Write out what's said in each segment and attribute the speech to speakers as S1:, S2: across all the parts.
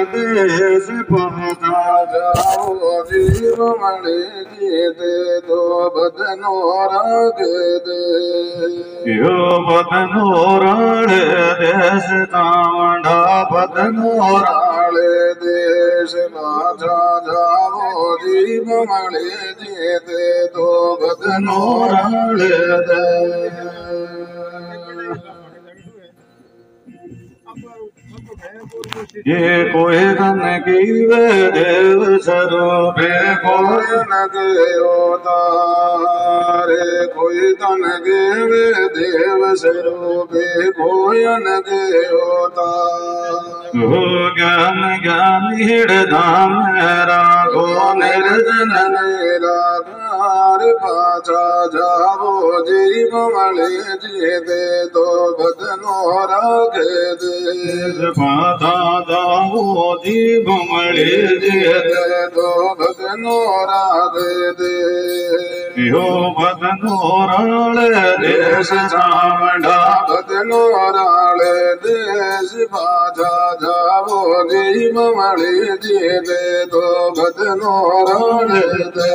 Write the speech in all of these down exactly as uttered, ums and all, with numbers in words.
S1: देश पहुँचा जाओ जीव मणि जी दे दो बदनो राग दे यो बदनो राड़े देश तावंडा बदनो राड़े देश पहुँचा जाओ जीव मणि जी दे दो बदनो राड़े दे ये कोई धन की वे देव स्वरूपे कोई न रे कोई धन के वे देव स्वरूपे कोई न हो ज्ञान ज्ञान हृदय राघो निर्जन निराधार पाचा जाओ जीव मणि जी दे दो बदनो राग दे पाचा जाओ जीव मणि जी दे दो बदनो राग दे यो बदनो राले देश चावंडा बदनो राले देश पाचा जाओ जीव मणि जी दे दो बदनो राले दे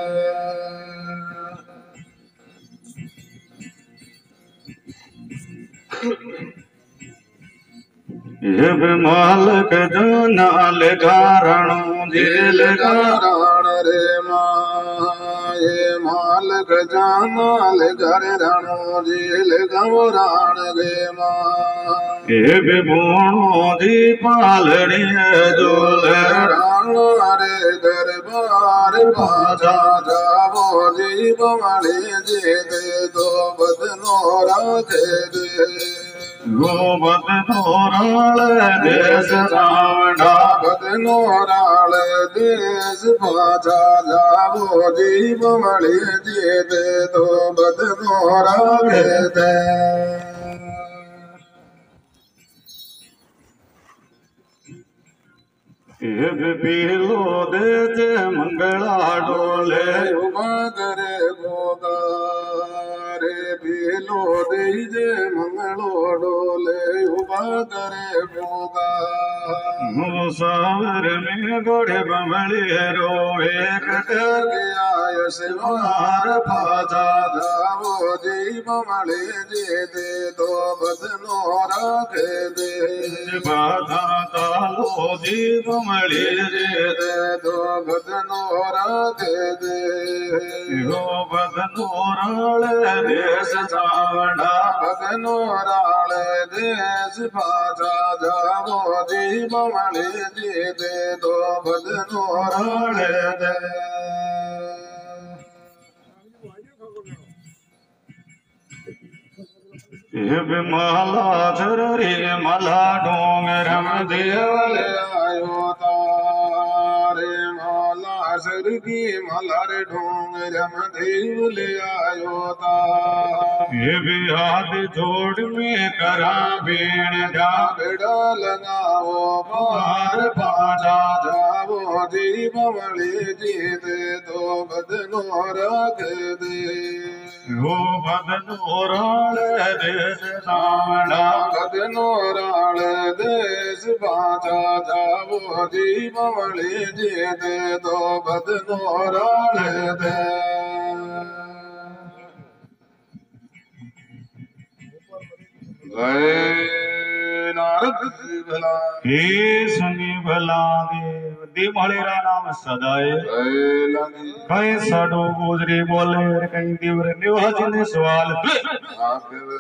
S1: ये मालक जो नाल गारणो जेल गारण रे माँ ये मालक जो नाल गारणो जेल गवराण रे माँ ये विभुणो जी पालड़ी जोल राणो रे दरबार बाजा जावो जीव मणि जी दे दो बदनो राग दे गो बदनो राले देश चावंडा बदनो राले देश पाचा जावो जीव मणि जी दे दो बदनो राले दे पीलो देते मंगला डोले उबादरे गोगा रे पीलो दे मंगलो डोले उबादरे गोगा मुसावर में गोड़े बमड़ी रोए कटर गया शिवार पाचा जाओ जीव मणि जी दे दो बदनो राग दे बाधा तालो जीव मणि जी दे दो बदनो राग दे यो बदनो राले देश चावंडा बदनो राले देश पाचा जाओ जीव मणि जी दे दो बदनो राले दे माला झररी मला डोंगरम देवल आयो तारे माला झरगी मलर डोंगरम देवल आयो तारे बिहाद जोड़ में करा बीण जागड़ा लगाओ बार पाचा जाओ जीव मणि जी दे दो बदनो राग दे हो बदनो राले देश चावंडा बदनो राले देश पाचा जाओ जीव मणि जी दे दो बदनो राले दे हे संगी भला देव दिमाड़ेरा नाम सदाए कहीं साडो गोजरी बोले कहीं दिवर निवाज ने सवाल